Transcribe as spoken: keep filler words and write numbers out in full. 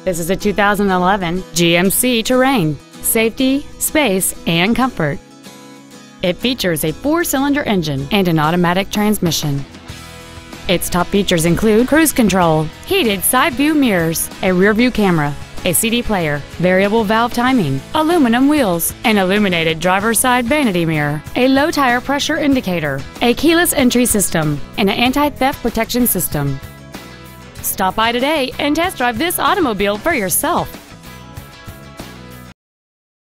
This is a two thousand eleven G M C Terrain. Safety, space, and comfort. It features a four-cylinder engine and an automatic transmission. Its top features include cruise control, heated side view mirrors, a rear view camera, a C D player, variable valve timing, aluminum wheels, an illuminated driver's side vanity mirror, a low tire pressure indicator, a keyless entry system, and an anti-theft protection system. Stop by today and test drive this automobile for yourself.